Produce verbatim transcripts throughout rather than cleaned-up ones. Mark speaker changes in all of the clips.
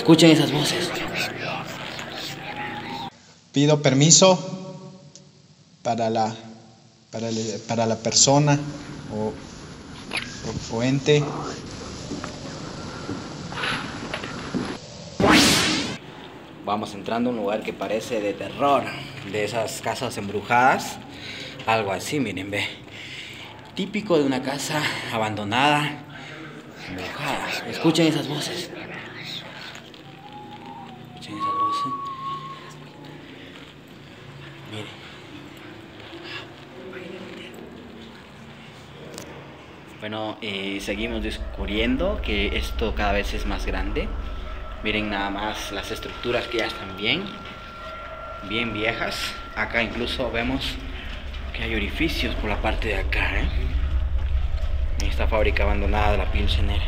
Speaker 1: Escuchen esas voces.
Speaker 2: Pido permiso para la, para, el, para la persona o, o, o ente.
Speaker 1: Vamos entrando a un lugar que parece de terror, de esas casas embrujadas, algo así, miren, ve. Típico de una casa abandonada, embrujada. Escuchen esas voces. Escuchen esas voces. Miren. Bueno, eh, seguimos descubriendo que esto cada vez es más grande. Miren nada más las estructuras que ya están bien, bien viejas. Acá incluso vemos que hay orificios por la parte de acá, ¿eh? Esta fábrica abandonada de la Pilsener.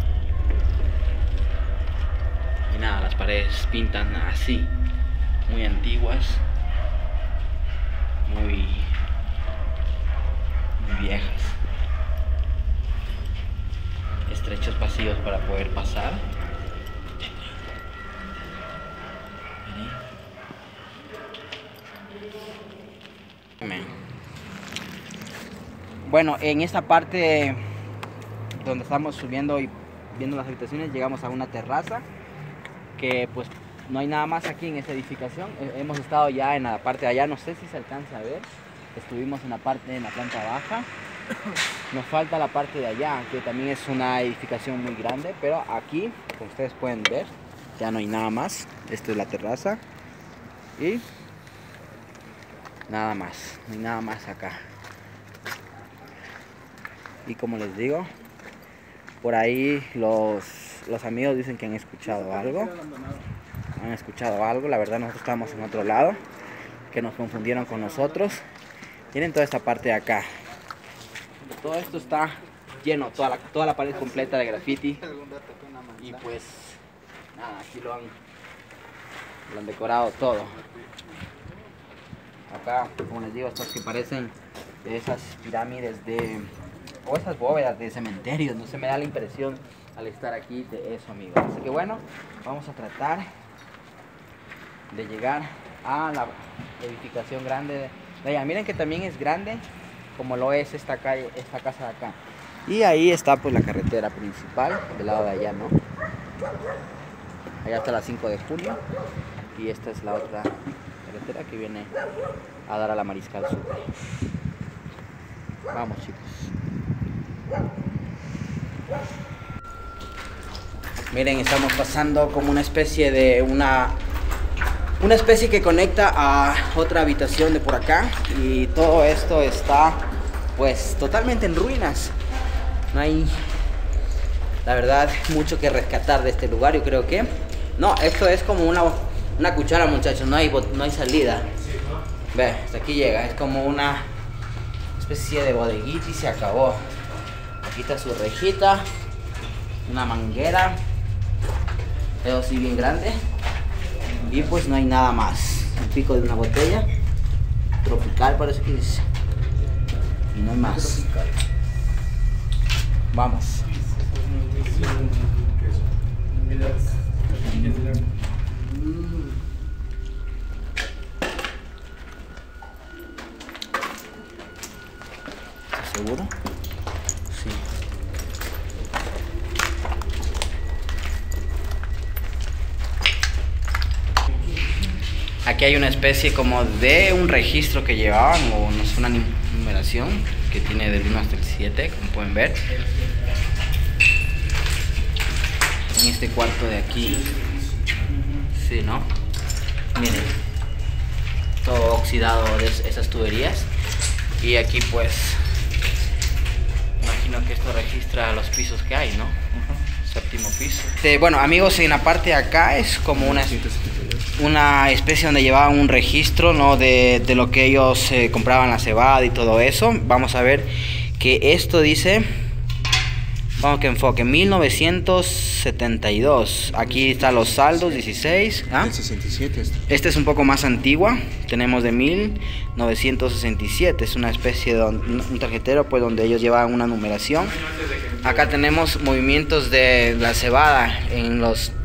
Speaker 1: Y nada, las paredes pintan así, muy antiguas, muy, muy viejas. Estrechos pasillos para poder pasar. Bueno, en esta parte donde estamos subiendo y viendo las habitaciones, llegamos a una terraza que pues no hay nada más aquí en esta edificación. Hemos estado ya en la parte de allá, no sé si se alcanza a ver. Estuvimos en la parte en la planta baja. Nos falta la parte de allá, que también es una edificación muy grande, pero aquí, como ustedes pueden ver, ya no hay nada más. Esta es la terraza y nada más, no hay nada más acá. Y como les digo, por ahí los, los amigos dicen que han escuchado algo. Han escuchado algo, la verdad nosotros estamos en otro lado, que nos confundieron con nosotros. Tienen toda esta parte de acá. Todo esto está lleno, toda la, toda la pared completa de graffiti. Y pues, nada, aquí lo han, lo han decorado todo. Acá, como les digo, estos que parecen de esas pirámides de... o esas bóvedas de cementerios, no se me da la impresión al estar aquí de eso, amigos. Así que bueno, vamos a tratar de llegar a la edificación grande de allá. Miren que también es grande, como lo es esta calle, esta casa de acá. Y ahí está pues la carretera principal, del lado de allá, ¿no? Allá está la cinco de julio y esta es la otra carretera que viene a dar a la Mariscal Sur. Vamos, chicos. Miren, estamos pasando como una especie de una una especie que conecta a otra habitación de por acá, y todo esto está pues totalmente en ruinas. No hay, la verdad, mucho que rescatar de este lugar. Yo creo que no, esto es como una una cuchara, muchachos. No hay no hay salida. Ve, hasta aquí llega. Es como una especie de bodeguita y se acabó. Aquí está su rejita, una manguera, pero sí bien grande, y pues no hay nada más. Un pico de una botella tropical parece que dice, y no hay más. Vamos. ¿Estás seguro? Sí. Aquí hay una especie como de un registro que llevaban, o no sé, una numeración que tiene del uno hasta el siete, como pueden ver. En este cuarto de aquí. Sí, ¿no? Miren. Todo oxidado de esas tuberías. Y aquí pues imagino que esto registra los pisos que hay, ¿no? Uh-huh. Séptimo piso. Este, bueno, amigos, en la parte de acá es como una, una especie donde llevaban un registro, ¿no? De, de lo que ellos eh, compraban la cebada y todo eso. Vamos a ver que esto dice, vamos que enfoque, mil novecientos setenta y dos. Aquí están los saldos, dieciséis. ¿Ah?
Speaker 2: El sesenta y siete. Este.
Speaker 1: Esta es un poco más antigua. Tenemos de mil novecientos sesenta y siete. Es una especie de un tarjetero, pues, donde ellos llevaban una numeración. Acá tenemos movimientos de la cebada en los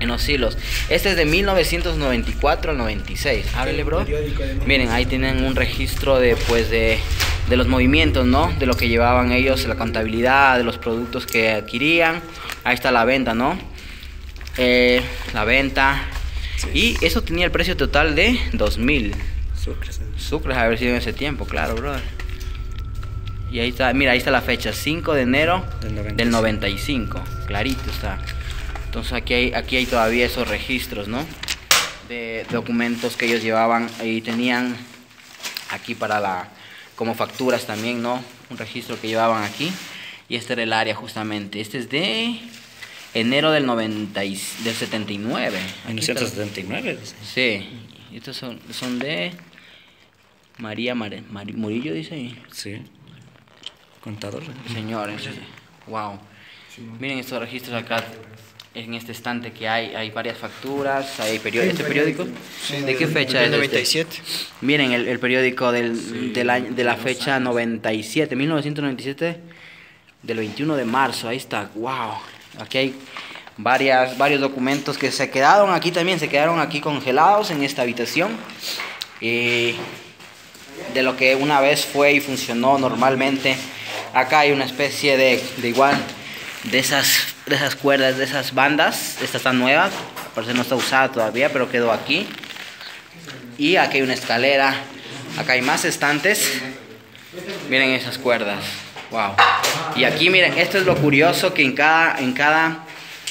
Speaker 1: en los hilos. Este es de mil novecientos noventa y cuatro al noventa y seis. Ábrele, bro. Miren, ahí tienen un registro de, pues, de, de los movimientos, ¿no? De lo que llevaban ellos, la contabilidad, de los productos que adquirían. Ahí está la venta, ¿no? Eh, la venta. Sí. Y eso tenía el precio total de dos mil.
Speaker 3: Sucres.
Speaker 1: Sucres haber sido en ese tiempo, claro, brother. Y ahí está, mira, ahí está la fecha, cinco de enero del noventa y cinco. Del noventa y cinco. Clarito está. Entonces aquí hay, aquí hay todavía esos registros, ¿no? De documentos que ellos llevaban y tenían aquí para la, como facturas también, ¿no? Un registro que llevaban aquí. Y este era el área justamente. Este es de enero del noventa, del setenta y nueve.
Speaker 3: mil novecientos setenta y nueve.
Speaker 1: Sí. Estos son, son de María Mar, Mar, Murillo, dice ahí.
Speaker 3: Sí. Contador.
Speaker 1: Señores, wow. Miren estos registros acá. En este estante que hay, hay varias facturas, hay periódico. ¿Este periódico?
Speaker 3: Sí,
Speaker 1: ¿De qué fecha es?
Speaker 3: noventa y siete.
Speaker 1: Este? Miren el, el periódico del, sí, del año, de la fecha noventa y siete, mil novecientos noventa y siete, del veintiuno de marzo. Ahí está, wow. Aquí hay varias, varios documentos que se quedaron aquí también, se quedaron aquí congelados en esta habitación. Y de lo que una vez fue y funcionó normalmente. Acá hay una especie de, de igual, de esas, de esas cuerdas, de esas bandas. Esta está nueva, parece no está usada todavía, pero quedó aquí. Y aquí hay una escalera. Acá hay más estantes. Miren esas cuerdas. Wow. Y aquí miren, esto es lo curioso, que en cada, en cada,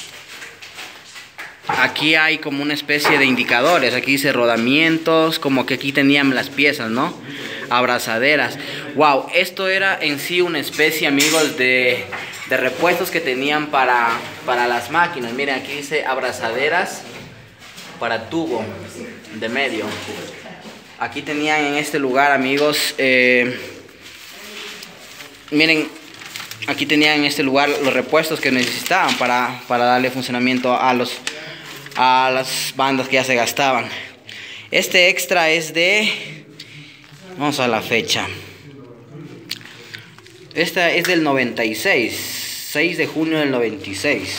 Speaker 1: aquí hay como una especie de indicadores. Aquí dice rodamientos, como que aquí tenían las piezas, ¿no? Abrazaderas. Wow, esto era en sí una especie, amigos, de, de repuestos que tenían para, para las máquinas. Miren, aquí dice abrazaderas para tubo de medio. Aquí tenían en este lugar, amigos, eh, miren, aquí tenían en este lugar los repuestos que necesitaban para, para darle funcionamiento a, los, a las bandas que ya se gastaban. Este extra es de, vamos a la fecha. Esta es del noventa y seis, seis de junio del noventa y seis.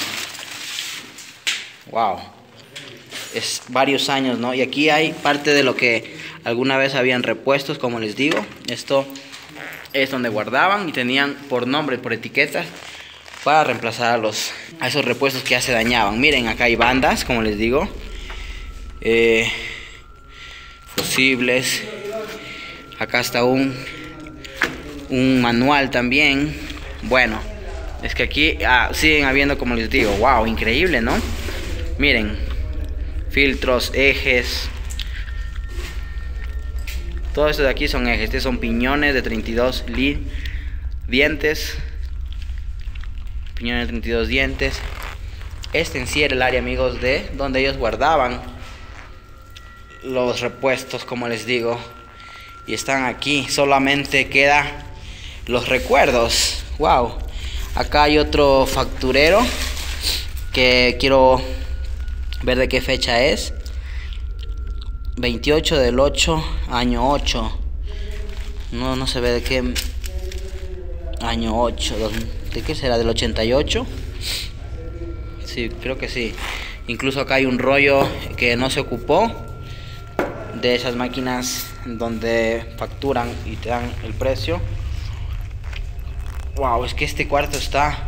Speaker 1: Wow. Es varios años, ¿no? Y aquí hay parte de lo que alguna vez habían repuestos, como les digo. Esto es donde guardaban y tenían por nombre, por etiquetas, para reemplazar a, los, a esos repuestos que ya se dañaban. Miren, acá hay bandas, como les digo. Eh, fusibles. Acá está un, un manual también. Bueno, es que aquí ah, siguen habiendo, como les digo, wow, increíble, ¿no? Miren, filtros, ejes. Todo esto de aquí son ejes. Estos son piñones de treinta y dos dientes. Piñones de treinta y dos dientes. Este en sí era el área, amigos, de donde ellos guardaban los repuestos, como les digo. Y están aquí. Solamente queda los recuerdos. Wow. Acá hay otro facturero que quiero ver de qué fecha es. veintiocho del ocho, año ocho. No, no se ve de qué año ocho. ¿De qué será? ¿Del ochenta y ocho? Sí, creo que sí. Incluso acá hay un rollo que no se ocupó, de esas máquinas donde facturan y te dan el precio. Wow, es que este cuarto está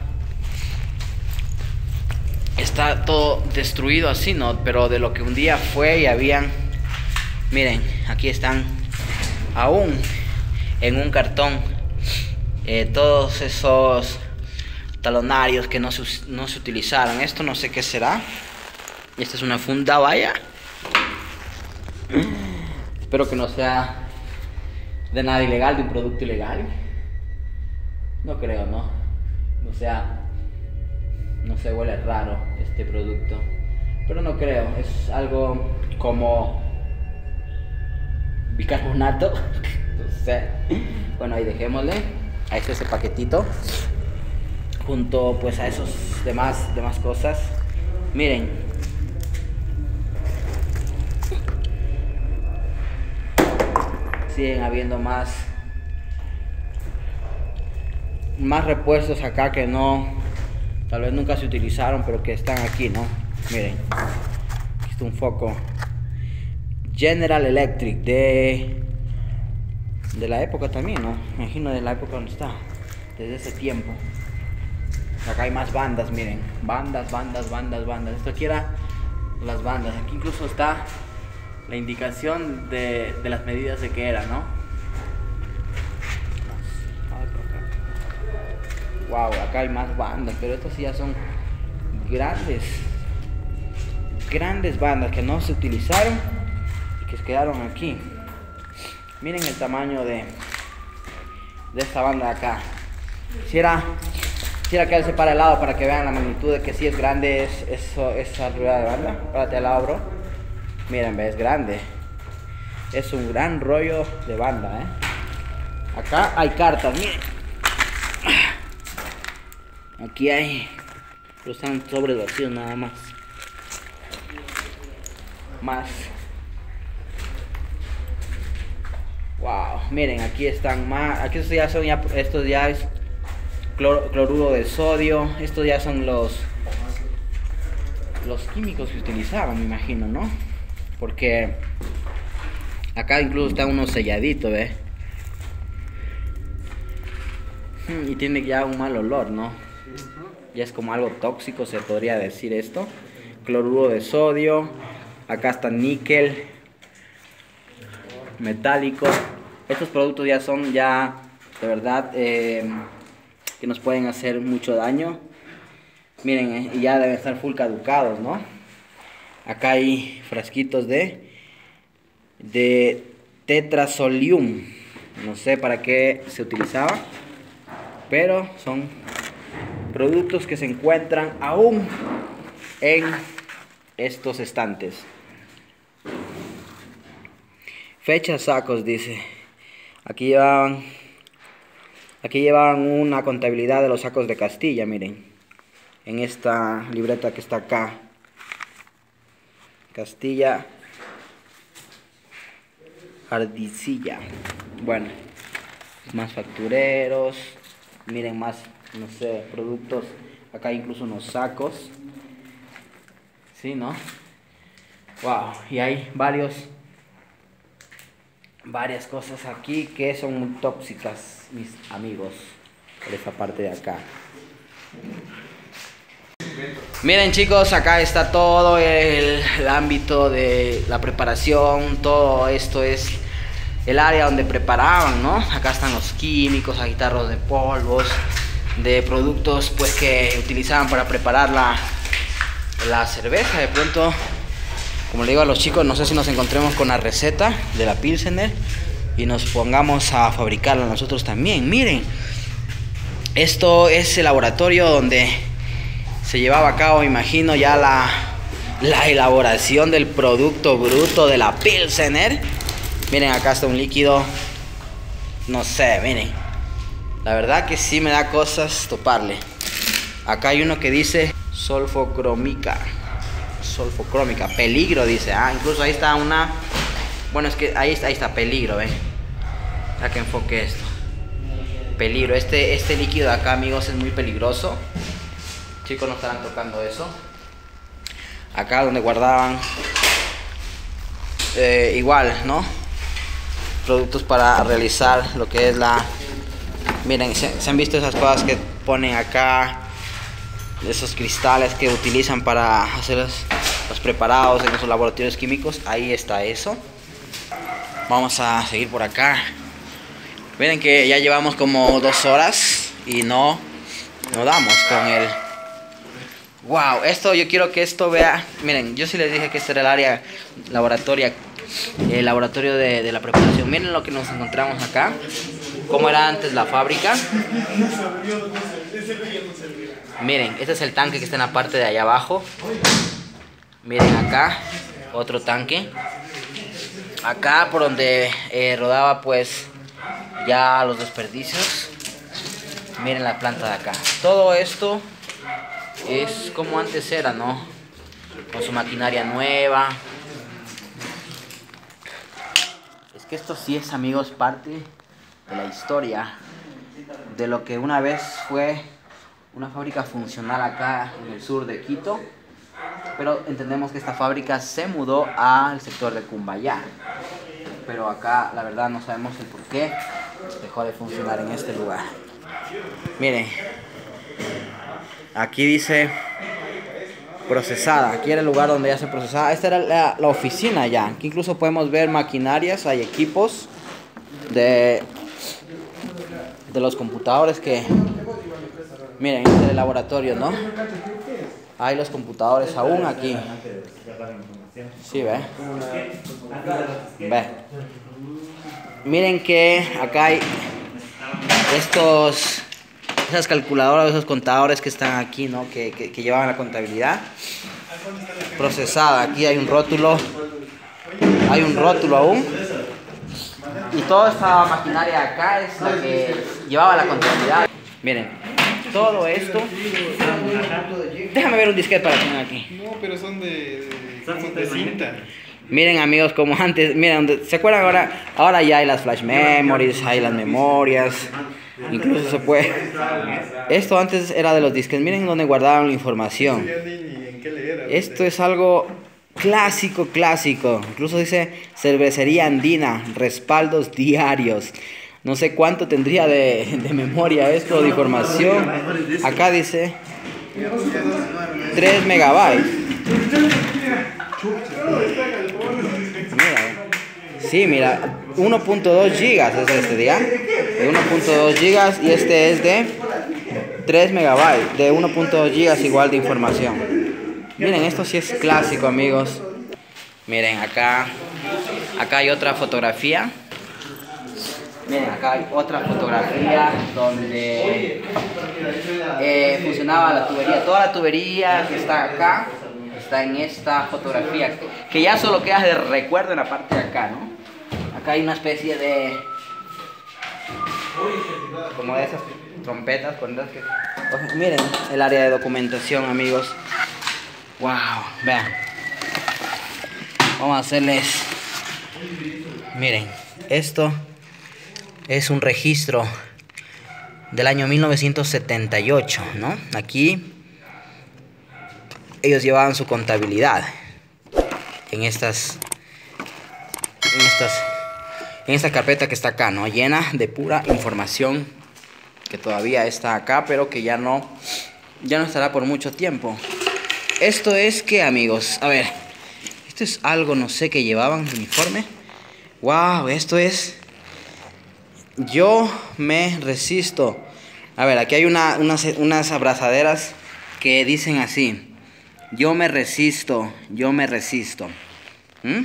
Speaker 1: Está todo destruido así, ¿no? Pero de lo que un día fue y habían. Miren, aquí están aún en un cartón eh, todos esos talonarios que no se, no se utilizaron. Esto no sé qué será. Esta es una funda, vaya. Espero que no sea de nada ilegal, de un producto ilegal. No creo, ¿no? O sea, no sé, huele raro este producto. Pero no creo, es algo como bicarbonato. No sé. Bueno, ahí dejémosle. Ahí está ese paquetito. Junto pues a esos demás, demás cosas. Miren. Siguen habiendo más Más repuestos acá que no, tal vez nunca se utilizaron, pero que están aquí, ¿no? Miren, aquí está un foco General Electric de de la época también, ¿no? Me imagino de la época donde está, desde ese tiempo. Acá hay más bandas, miren, bandas, bandas, bandas, bandas. Esto aquí era las bandas. Aquí incluso está la indicación de, de las medidas de que era, ¿no? Wow, acá hay más bandas, pero estas sí ya son grandes, grandes bandas que no se utilizaron y que quedaron aquí. Miren el tamaño de, de esta banda de acá. Quisiera, quisiera quedarse para el lado para que vean la magnitud de que sí es grande es, eso, esa rueda de banda. Párate al lado, bro. Miren, ve, es grande. Es un gran rollo de banda, ¿eh? Acá hay cartas, miren. Aquí hay, pero están sobres vacíos nada más. Más. Wow, miren, aquí están más. Aquí estos ya son ya, estos ya es clor, cloruro de sodio. Estos ya son los los químicos que utilizaban, me imagino, ¿no? Porque acá incluso está uno selladito, ¿ve? Y tiene ya un mal olor, ¿no? Ya es como algo tóxico, se podría decir esto. Cloruro de sodio. Acá está níquel metálico. Estos productos ya son ya de verdad eh, que nos pueden hacer mucho daño. Miren, eh, y ya deben estar full caducados, ¿no? Acá hay frasquitos de de tetrazolium. No sé para qué se utilizaba, pero son productos que se encuentran aún en estos estantes. Fecha sacos, dice. Aquí llevaban aquí llevaban una contabilidad de los sacos de Castilla, miren. En esta libreta que está acá. Castilla Ardicilla. Bueno, más factureros. Miren, más, no sé, productos. Acá hay incluso unos sacos. Sí, ¿no? Wow, y hay varios varias cosas aquí que son muy tóxicas, mis amigos, por esta parte de acá. Miren, chicos, acá está todo el, el ámbito de la preparación. Todo esto es el área donde preparaban, ¿no? Acá están los químicos, hay tarros de polvos, de productos pues que utilizaban para preparar la, la cerveza. De pronto, como le digo a los chicos, no sé si nos encontremos con la receta de la Pilsener y nos pongamos a fabricarla nosotros también. Miren, esto es el laboratorio donde se llevaba a cabo, me imagino, ya la, la elaboración del producto bruto de la Pilsener. Miren, acá está un líquido, no sé, miren, la verdad que sí me da cosas toparle. Acá hay uno que dice sulfocrómica, sulfocrómica, peligro dice. Ah, incluso ahí está una, bueno, es que ahí está, ahí está peligro, ¿eh? Ya que enfoque esto, peligro. Este, este líquido de acá, amigos, es muy peligroso. Chicos, no estarán tocando eso. Acá donde guardaban eh, igual, ¿no? Productos para realizar lo que es la... Miren, se, se han visto esas cosas que ponen acá, esos cristales que utilizan para hacer los, los preparados en esos laboratorios químicos. Ahí está eso. Vamos a seguir por acá. Miren que ya llevamos como dos horas y no, no damos con el... Wow, esto yo quiero que esto vea. Miren, yo sí les dije que este era el área laboratoria, el laboratorio de, de la preparación. Miren lo que nos encontramos acá, cómo era antes la fábrica. Miren, este es el tanque que está en la parte de allá abajo. Miren acá, otro tanque. Acá por donde eh, rodaba pues ya los desperdicios. Miren la planta de acá. Todo esto es como antes era, ¿no? Con su maquinaria nueva. Es que esto sí es, amigos, parte de la historia de lo que una vez fue una fábrica funcional acá en el sur de Quito. pero entendemos que esta fábrica se mudó al sector de Cumbayá. Pero acá la verdad no sabemos el por qué dejó de funcionar en este lugar. Miren, aquí dice procesada. Aquí era el lugar donde ya se procesaba. Esta era la, la oficina ya. Aquí incluso podemos ver maquinarias, hay equipos de, de los computadores que... Miren, este es el laboratorio, ¿no? Hay los computadores aún aquí. Sí, ve. Ve. Miren que acá hay estos, esas calculadoras, esos contadores que están aquí, ¿no? Que, que, que llevaban la contabilidad procesada. Aquí hay un rótulo, hay un rótulo aún. Y toda esta maquinaria acá es la que llevaba la contabilidad. Miren, todo esto. Déjame ver un disquete para poner aquí.
Speaker 2: No, pero son de, de, de cinta.
Speaker 1: Miren amigos, como antes, miren, ¿se acuerdan ahora? Ahora ya hay las flash memories, hay las memorias, incluso se puede... Esto antes era de los disquetes, miren dónde guardaban la información. Esto es algo clásico, clásico. Incluso dice cervecería andina, respaldos diarios. No sé cuánto tendría de, de memoria esto, de información. Acá dice tres megabytes. Mira, sí, mira, uno punto dos gigas es este día. De uno punto dos gigas y este es de tres megabytes. De uno punto dos gigas igual de información. Miren, esto sí es clásico, amigos. Miren, acá, acá hay otra fotografía. Miren, acá hay otra fotografía donde eh, funcionaba la tubería. Toda la tubería que está acá está en esta fotografía, que ya solo queda de recuerdo en la parte de acá, ¿no? Acá hay una especie de... como de esas trompetas con las que... Miren, el área de documentación, amigos. Wow, vean. Vamos a hacerles... Miren, esto es un registro del año mil novecientos setenta y ocho, ¿no? Aquí ellos llevaban su contabilidad en estas, en estas, en esta carpeta que está acá, ¿no? Llena de pura información que todavía está acá, pero que ya no, ya no estará por mucho tiempo. Esto es que, amigos, a ver, esto es algo, no sé, que llevaban uniforme. Wow, esto es... Yo me resisto. A ver, aquí hay una, unas, unas abrazaderas que dicen así: yo me resisto, yo me resisto. ¿Mm?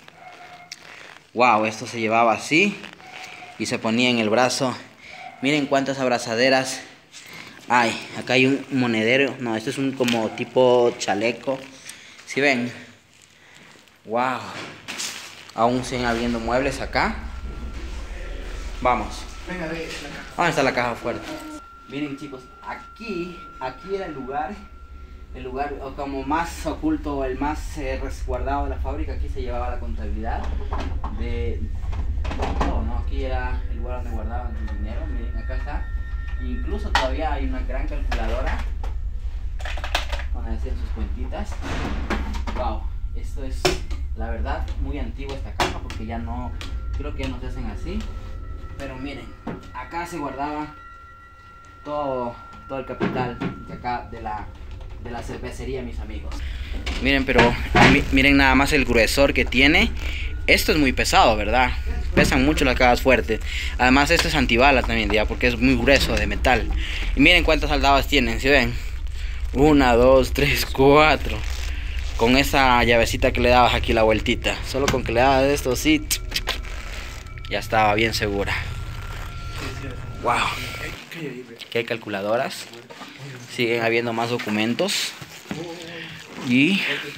Speaker 1: Wow, esto se llevaba así y se ponía en el brazo. Miren cuántas abrazaderas hay. Acá hay un monedero. No, esto es un como tipo chaleco. ¿Sí ven? Wow. Aún siguen habiendo muebles acá. Vamos. ¿Dónde está la caja fuerte? Miren, chicos, aquí, aquí era el lugar, el lugar como más oculto, el más eh, resguardado de la fábrica. Aquí se llevaba la contabilidad de todo, ¿no? Aquí era el lugar donde guardaban el dinero. Miren, acá está. Incluso todavía hay una gran calculadora donde hacían sus cuentitas. Wow, esto es, la verdad, muy antiguo esta caja, porque ya no, creo que ya no se hacen así. Pero miren, acá se guardaba todo, todo el capital de acá de la, de la cervecería, mis amigos. Miren, pero miren nada más el gruesor que tiene. Esto es muy pesado, ¿verdad? Pesan mucho las cajas fuertes. Además, esto es antibala también, ya, porque es muy grueso de metal. Y miren cuántas soldabas tienen, ¿sí ven? Una, dos, tres, cuatro. Con esa llavecita que le dabas aquí la vueltita. Solo con que le dabas esto, sí, ya estaba bien segura. Wow. Aquí hay calculadoras. Siguen habiendo más documentos. Y...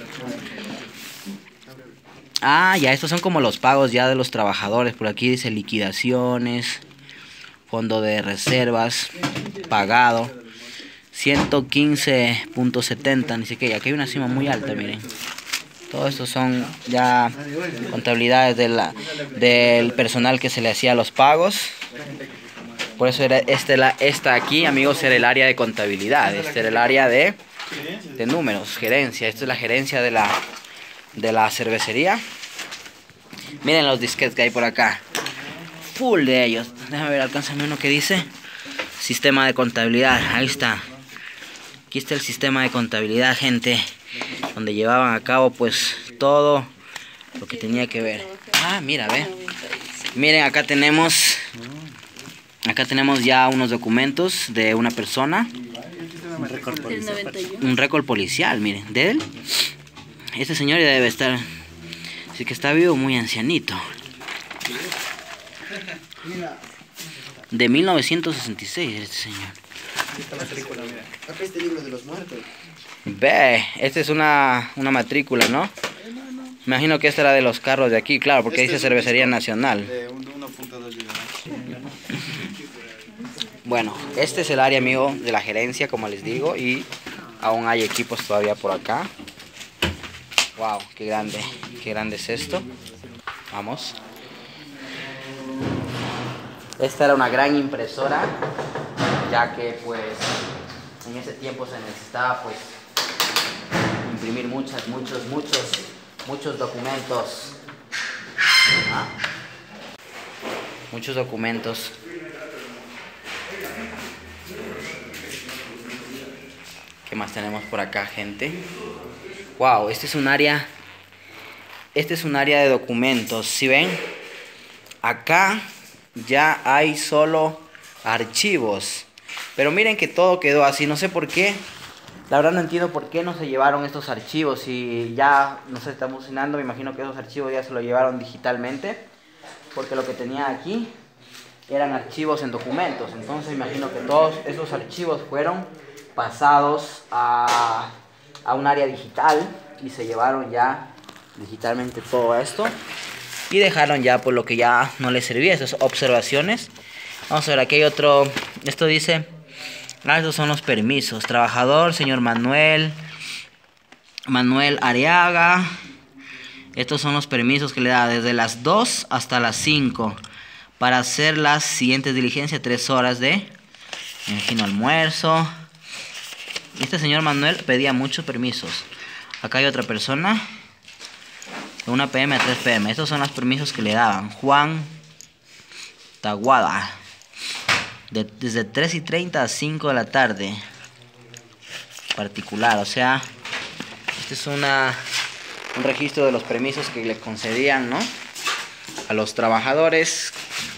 Speaker 1: ah, ya estos son como los pagos ya de los trabajadores. Por aquí dice liquidaciones, fondo de reservas, pagado, ciento quince punto setenta. Ni siquiera, aquí hay una cima muy alta, miren. Todo esto son ya contabilidades de la, del personal que se le hacía los pagos. Por eso era este, la, esta aquí, amigos, era el área de contabilidad. Este era el área de de números, gerencia. Esta es la gerencia de la, de la cervecería. Miren los disquetes que hay por acá. Full de ellos. Déjame ver, alcánzame uno que dice sistema de contabilidad. Ahí está. Aquí está el sistema de contabilidad, gente, donde llevaban a cabo pues todo lo que tenía que ver. Ah, mira, ve. Miren, acá tenemos acá tenemos ya unos documentos de una persona.
Speaker 3: Un récord policial.
Speaker 1: Un récord policial, miren, de él. Este señor ya debe estar, sí que está vivo, muy ancianito. De mil novecientos sesenta y seis este señor.
Speaker 2: Acá está el libro de los muertos.
Speaker 1: Ve, esta es una, una matrícula, ¿no? Me imagino que esta era de los carros de aquí, claro, porque
Speaker 2: Este
Speaker 1: dice
Speaker 2: es un
Speaker 1: Cervecería
Speaker 2: disco
Speaker 1: Nacional.
Speaker 2: de uno punto dos libras.
Speaker 1: Bueno, este es el área, amigo, de la gerencia, como les digo, y aún hay equipos todavía por acá. Wow, qué grande, qué grande es esto. Vamos. Esta era una gran impresora, ya que pues en ese tiempo se necesitaba pues imprimir muchas, muchos, muchos, muchos documentos. ¿Ah? Muchos documentos. ¿Qué más tenemos por acá, gente? Wow, este es un área. Este es un área de documentos. ¿Sí ven? Acá ya hay solo archivos. Pero miren que todo quedó así. No sé por qué. La verdad no entiendo por qué no se llevaron estos archivos. Y ya no se está funcionando. Me imagino que esos archivos ya se los llevaron digitalmente. Porque lo que tenía aquí eran archivos en documentos. Entonces me imagino que todos esos archivos fueron pasados a, a un área digital. Y se llevaron ya digitalmente todo esto. Y dejaron ya por lo que ya no les servía. Esas observaciones. Vamos a ver, aquí hay otro. Esto dice. Ah, estos son los permisos. Trabajador, señor Manuel. Manuel Ariaga. Estos son los permisos que le da desde las dos hasta las cinco. Para hacer las siguientes diligencias. tres horas de. Me imagino almuerzo. Este señor Manuel pedía muchos permisos. Acá hay otra persona. De una p m a tres p m Estos son los permisos que le daban. Juan Taguada. De, desde tres y treinta a cinco de la tarde. Particular. O sea, este es una, un registro de los permisos que le concedían, ¿no? A los trabajadores.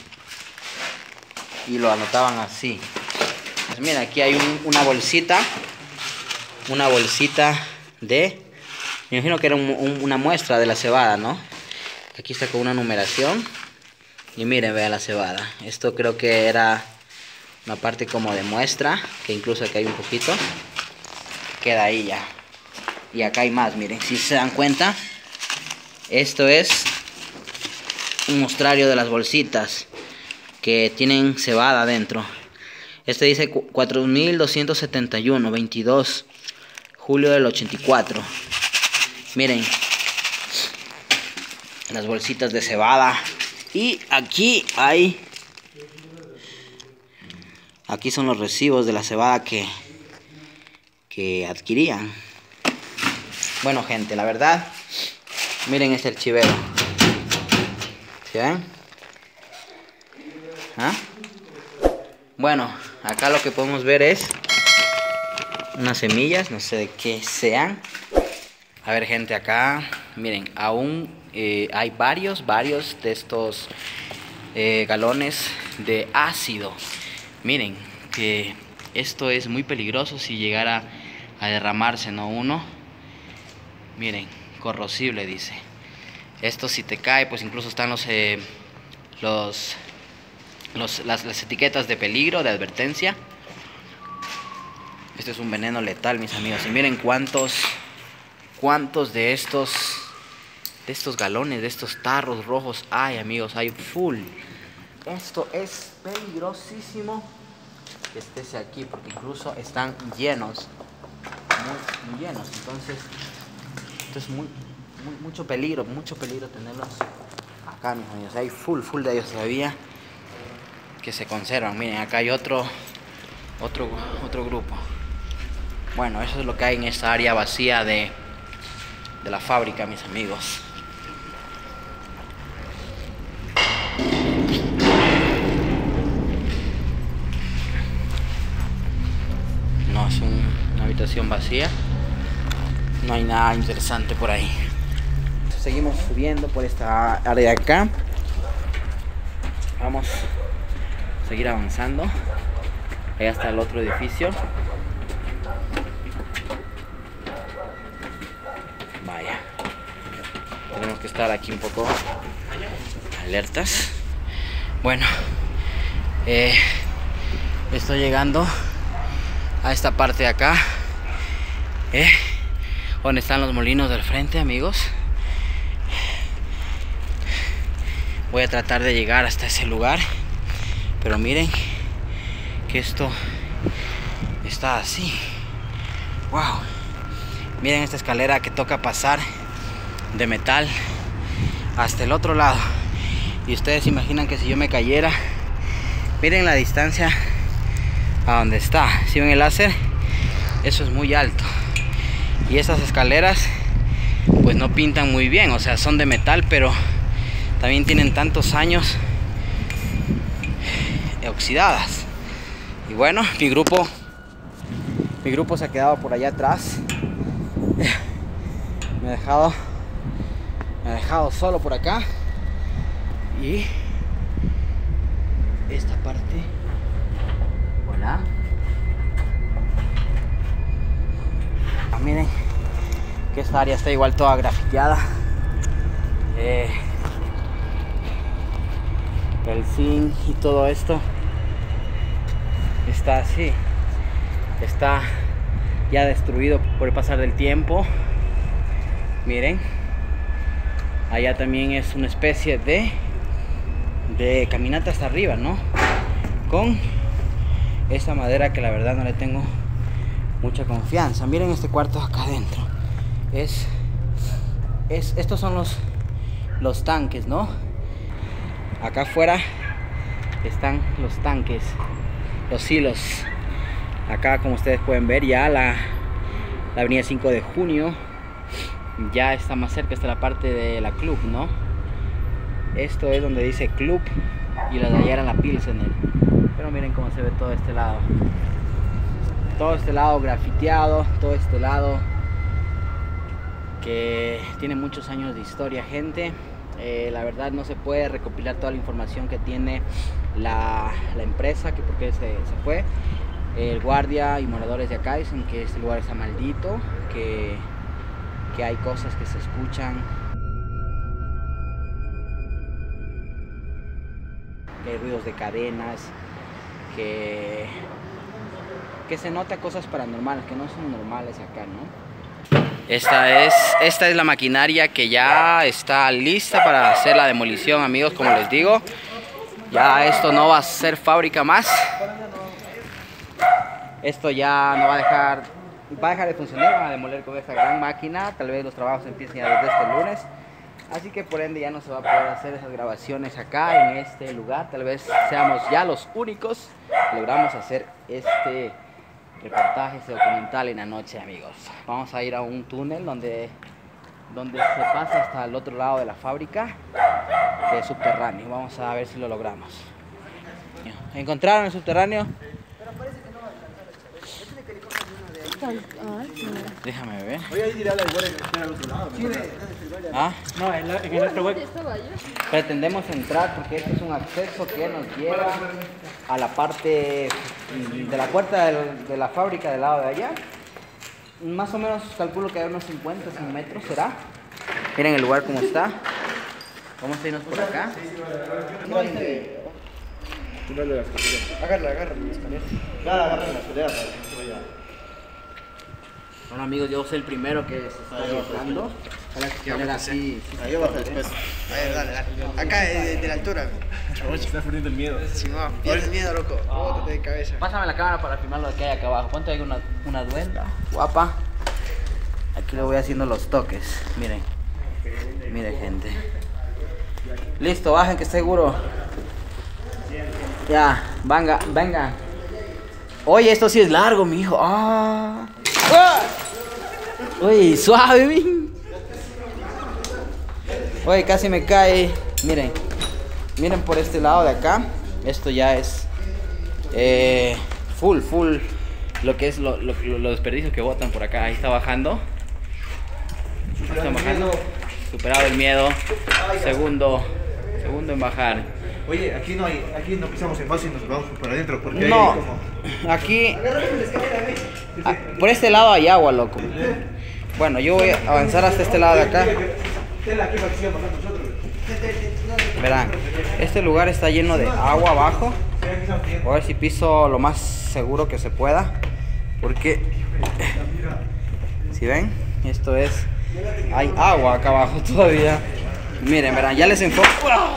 Speaker 1: Y lo anotaban así. Pues mira, aquí hay un, una bolsita. Una bolsita de... Me imagino que era un, un, una muestra de la cebada, ¿no? Aquí está con una numeración. Y miren, vean la cebada. Esto creo que era una parte como de muestra. Que incluso aquí hay un poquito. Queda ahí ya. Y acá hay más, miren. Si se dan cuenta. Esto es un mostrario de las bolsitas. Que tienen cebada adentro. Este dice cuatro mil doscientos setenta y uno. veintidós. Julio del ochenta y cuatro. Miren, las bolsitas de cebada. Y aquí hay, aquí son los recibos de la cebada que, que adquirían. Bueno, gente, la verdad, miren este archivero. ¿Sí ven? ¿Ah? Bueno, acá lo que podemos ver es unas semillas, no sé de qué sean. A ver, gente, acá, miren, aún eh, hay varios, varios de estos eh, galones de ácido. Miren, que esto es muy peligroso si llegara a derramarse, ¿no? Uno, miren, corrosible, dice. Esto si te cae, pues incluso están los, eh, los, los las, las etiquetas de peligro, de advertencia. Este es un veneno letal, mis amigos. Y miren cuántos... ¿Cuántos de estos de estos galones, de estos tarros rojos hay, amigos? Hay full. Esto es peligrosísimo que esté aquí, porque incluso están llenos, muy, muy llenos. Entonces, esto es muy, muy, mucho peligro, mucho peligro tenerlos acá, mis amigos. Hay full, full de ellos todavía que se conservan. Miren, acá hay otro, otro, otro grupo. Bueno, eso es lo que hay en esta área vacía de, de la fábrica, mis amigos. No, es un, una habitación vacía. No hay nada interesante por ahí. Seguimos subiendo por esta área de acá. Vamos a seguir avanzando. Allá está el otro edificio. Vaya. Tenemos que estar aquí un poco alertas. Bueno, eh, estoy llegando a esta parte de acá, eh, donde están los molinos del frente, amigos. Voy a tratar de llegar hasta ese lugar, pero miren que esto está así. Wow, miren esta escalera que toca pasar de metal hasta el otro lado. Y ustedes imaginan que si yo me cayera, miren la distancia a donde está. Si ven el láser, eso es muy alto. Y esas escaleras pues no pintan muy bien, o sea, son de metal, pero también tienen tantos años oxidadas. Y bueno, mi grupo mi grupo se ha quedado por allá atrás. Me ha dejado me ha dejado solo por acá. Y esta parte, hola. Ah, miren que esta área está igual toda grafiteada. Eh, el zinc y todo esto está así, está ya destruido por el pasar del tiempo. Miren, allá también es una especie de de caminata hasta arriba, ¿no? Con esa madera que la verdad no le tengo mucha confianza. Miren este cuarto acá adentro. Es, es estos son los los tanques, ¿no? Acá afuera están los tanques, los silos. Acá, como ustedes pueden ver, ya la, la avenida cinco de junio ya está más cerca. Está la parte de la club, ¿no? Esto es donde dice club y la de allá era la Pilsener. Pero miren cómo se ve todo este lado. Todo este lado grafiteado, todo este lado que tiene muchos años de historia, gente. Eh, la verdad no se puede recopilar toda la información que tiene la, la empresa, que por qué se, se fue. El guardia y moradores de acá dicen que este lugar está maldito, que, que hay cosas que se escuchan, que hay ruidos de cadenas, que, que se nota cosas paranormales que no son normales acá, ¿no? Esta es, esta es la maquinaria que ya está lista para hacer la demolición, amigos, como les digo. Ya esto no va a ser fábrica más. Esto ya no va a dejar, va a dejar de funcionar, van a demoler con esta gran máquina. Tal vez los trabajos empiecen ya desde este lunes. Así que por ende ya no se va a poder hacer esas grabaciones acá en este lugar. Tal vez seamos ya los únicos que logramos hacer este reportaje, este documental en la noche, amigos. Vamos a ir a un túnel donde, donde se pasa hasta el otro lado de la fábrica, que es subterráneo. Vamos a ver si lo logramos. ¿Encontraron el subterráneo? Déjame ver.
Speaker 3: Voy a ir a la igual que está al otro lado.
Speaker 1: ¿Ah?
Speaker 3: No, en, la, en el otro web.
Speaker 1: Pretendemos entrar porque este es un acceso que nos lleva a la parte de la puerta del, de la fábrica del lado de allá. Más o menos calculo que hay unos cincuenta, cien metros, ¿será? Miren el lugar como está. Vamos a irnos por acá. No, este...
Speaker 3: Agarra, agarra la escalera. Claro, agarra la escalera para que no se vaya.
Speaker 1: Bueno, amigos, yo soy el primero que se está llegando. Ojalá que escalera así.
Speaker 3: Ahí baja después. Ahí, dale, dale. Acá, de, de la altura. Chavoche, estás perdiendo el miedo. Sí, no, pierdes el miedo, loco. Bótate de cabeza.
Speaker 1: Pásame la cámara para filmar lo que hay acá abajo. Ponte ahí una, una duenda guapa. Aquí le voy haciendo los toques. Miren. Miren, gente. Listo, bajen que seguro. Ya, venga, venga. Oye, esto sí es largo, mijo. Ah. Uy, suave, mi. Uy, casi me cae. Miren, miren por este lado de acá. Esto ya es eh, full, full. Lo que es lo, lo, los desperdicios que botan por acá. Ahí está bajando. Están bajando. Superado el miedo. Segundo, segundo en bajar.
Speaker 4: Oye, aquí no hay, aquí no pisamos en base y nos vamos para adentro porque
Speaker 1: No,
Speaker 4: hay como...
Speaker 1: aquí ah, por este lado hay agua, loco. Bueno, yo voy a avanzar hasta este lado de acá. Verán, este lugar está lleno de agua abajo. Voy a ver si piso lo más seguro que se pueda, porque si ven, esto es, hay agua acá abajo todavía. Miren, verán, ya les enfoco.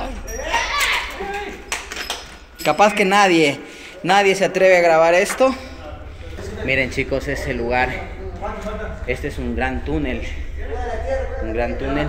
Speaker 1: Capaz que nadie, nadie se atreve a grabar esto. Miren, chicos, ese lugar, este es un gran túnel, un gran túnel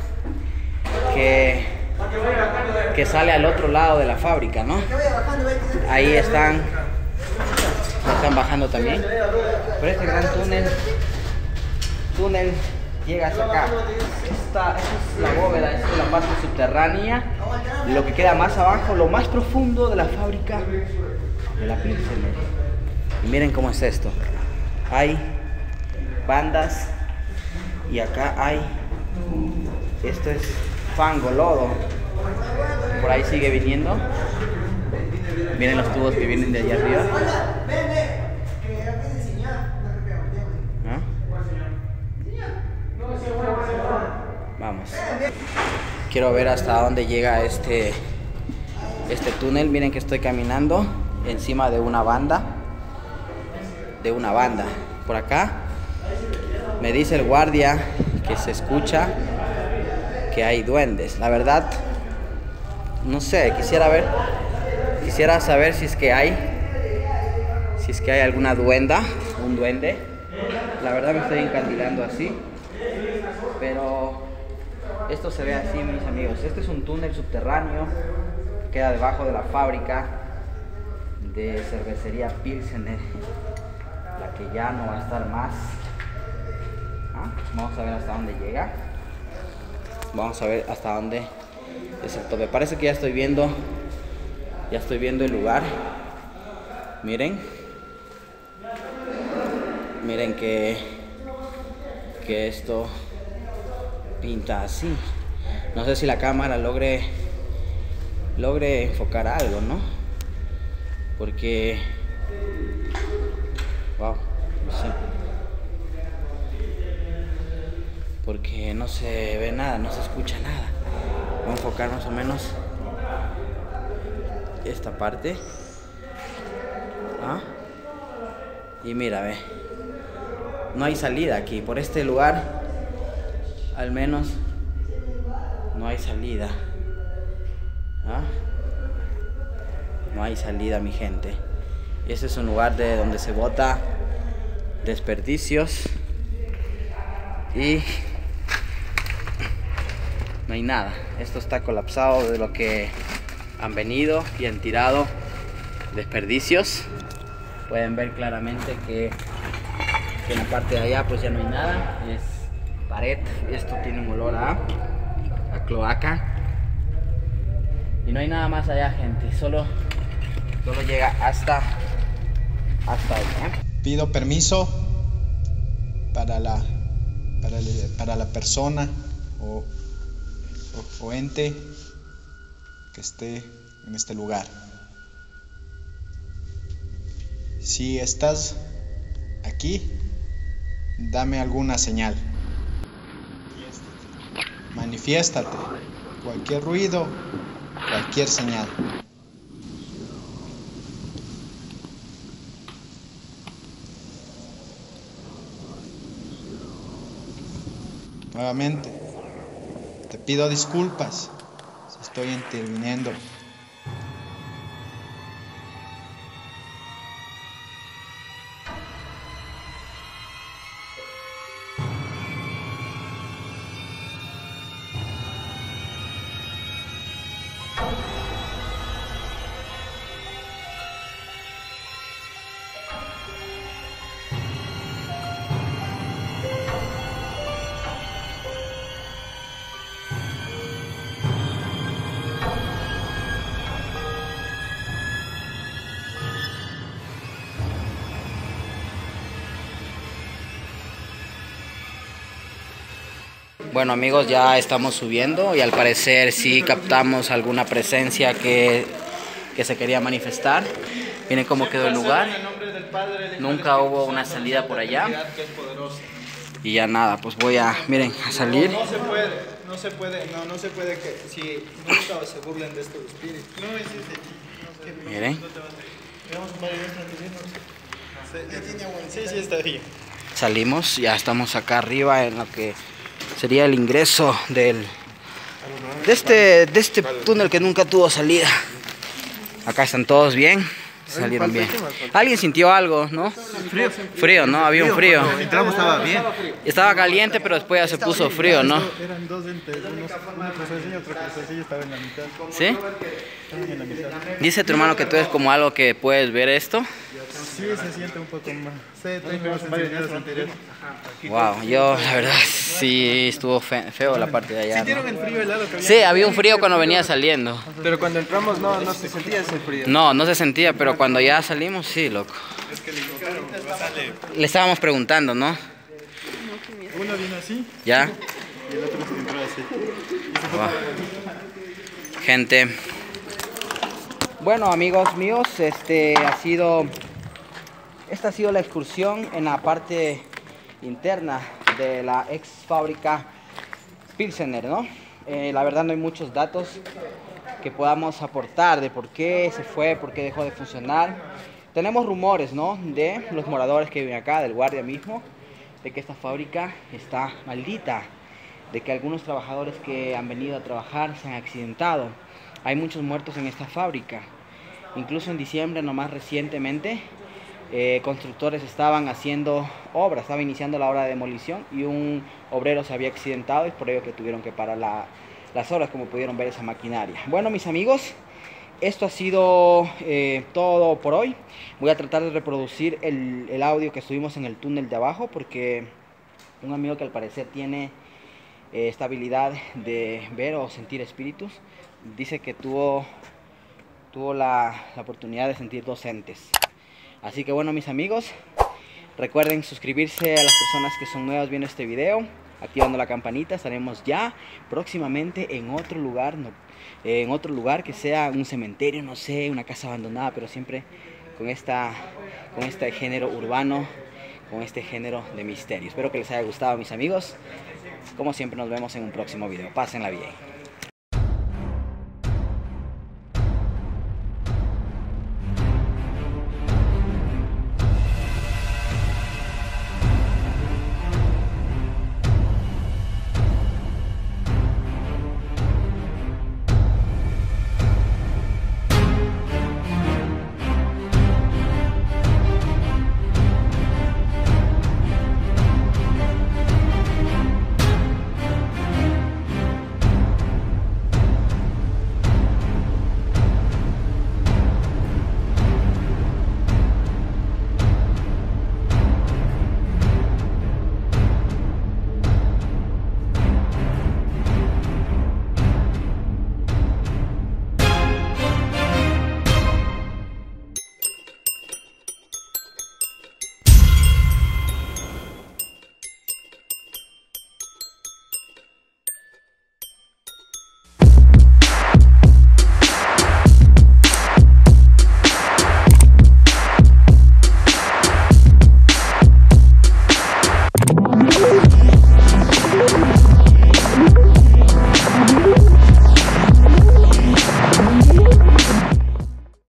Speaker 1: que, que sale al otro lado de la fábrica, ¿no? Ahí están, están bajando también. Pero este gran túnel, túnel llega hasta acá. Esta, esta es la bóveda, esta es la parte subterránea. Lo que queda más abajo, lo más profundo de la fábrica de la Pilsener. Y miren cómo es esto. Hay bandas y acá hay, esto es fango, lodo. Por ahí sigue viniendo. Miren los tubos que vienen de allá arriba. ¿Ah? Vamos. Quiero ver hasta dónde llega este, este túnel. Miren que estoy caminando encima de una banda. De una banda. Por acá me dice el guardia que se escucha que hay duendes. La verdad, no sé, quisiera ver, quisiera saber si es que hay, si es que hay alguna duenda, un duende. La verdad me estoy encandilando así, pero esto se ve así, mis amigos. Este es un túnel subterráneo que queda debajo de la fábrica de cervecería Pilsener, la que ya no va a estar más. ¿Ah? Vamos a ver hasta dónde llega. Vamos a ver hasta dónde es el tope. Parece que ya estoy viendo, ya estoy viendo el lugar. Miren, miren que que esto pinta así. No sé si la cámara logre logre enfocar algo, ¿no? Porque wow, no sé. Porque no se ve nada, no se escucha nada. Vamos a enfocar más o menos esta parte. ¿Ah? Y mira, ve, no hay salida aquí. Por este lugar, al menos, no hay salida. ¿Ah? No hay salida, mi gente. Este es un lugar de donde se bota desperdicios y no hay nada. Esto está colapsado de lo que han venido y han tirado desperdicios. Pueden ver claramente que, que en la parte de allá pues ya no hay nada. Es pared. Esto tiene un olor a, a cloaca. Y no hay nada más allá, gente. Solo, solo llega hasta, hasta allá.
Speaker 2: Pido permiso para la, para, el, para la persona o, o, o ente que esté en este lugar. Si estás aquí, dame alguna señal. Manifiéstate. Cualquier ruido, cualquier señal. Nuevamente, te pido disculpas si estoy interviniendo.
Speaker 1: Bueno amigos, ya estamos subiendo y al parecer sí captamos alguna presencia que, que se quería manifestar. Miren cómo quedó el lugar. Nunca hubo una salida por allá. Y ya nada, pues voy a, miren, a salir.
Speaker 2: No, no se puede, no se puede, no, no se puede que si nunca se burlen de estos espíritus. No, sí, sí.
Speaker 1: Miren.
Speaker 2: Sí, sí, está bien.
Speaker 1: Salimos, ya estamos acá arriba en lo que sería el ingreso del de este, de este túnel que nunca tuvo salida. Acá están todos bien, salieron bien. Alguien sintió algo, ¿no?
Speaker 4: Frío.
Speaker 1: Frío, ¿no? Había un frío.
Speaker 4: Cuando entramos estaba bien.
Speaker 1: Estaba caliente, pero después ya se puso frío, ¿no?
Speaker 5: Eran dos entes, una presencia y otra presencia estaba en la mitad.
Speaker 1: ¿Sí?
Speaker 5: Estaban en la mitad.
Speaker 1: Dice tu hermano que tú eres como algo que puedes ver esto.
Speaker 5: Sí, se siente un poco más. Sí, tengo más sensibilidad a sentir eso.
Speaker 1: Wow, yo la verdad sí estuvo fe- feo la parte de allá,
Speaker 5: ¿Sintieron
Speaker 1: ¿no?
Speaker 5: el frío helado que había?
Speaker 1: Sí, había un frío cuando venía saliendo.
Speaker 5: Pero cuando entramos no, no se sentía ese frío.
Speaker 1: No, no se sentía, pero cuando ya salimos, sí, loco. Le estábamos preguntando, ¿no?
Speaker 5: Uno vino así
Speaker 1: ¿Ya?
Speaker 5: y el otro se entró así.
Speaker 1: Wow. Gente. Bueno, amigos míos, este ha sido esta ha sido la excursión en la parte interna de la ex fábrica Pilsener, ¿no? Eh, la verdad no hay muchos datos que podamos aportar de por qué se fue, por qué dejó de funcionar. Tenemos rumores, ¿no? De los moradores que viven acá, del guardia mismo, de que esta fábrica está maldita, de que algunos trabajadores que han venido a trabajar se han accidentado. Hay muchos muertos en esta fábrica. Incluso en diciembre, nomás recientemente, eh, constructores estaban haciendo obras, estaba iniciando la obra de demolición y un obrero se había accidentado y por ello que tuvieron que parar la, las obras, como pudieron ver esa maquinaria. Bueno, mis amigos, esto ha sido eh, todo por hoy. Voy a tratar de reproducir el, el audio que estuvimos en el túnel de abajo porque un amigo que al parecer tiene eh, esta habilidad de ver o sentir espíritus, dice que tuvo, tuvo la, la oportunidad de sentir dos entes. Así que bueno, mis amigos, recuerden suscribirse a las personas que son nuevas viendo este video, activando la campanita. Estaremos ya próximamente en otro lugar, no, eh, en otro lugar que sea un cementerio, no sé, una casa abandonada, pero siempre con, esta, con este género urbano, con este género de misterio. Espero que les haya gustado, mis amigos. Como siempre, nos vemos en un próximo video. Pásenla bien.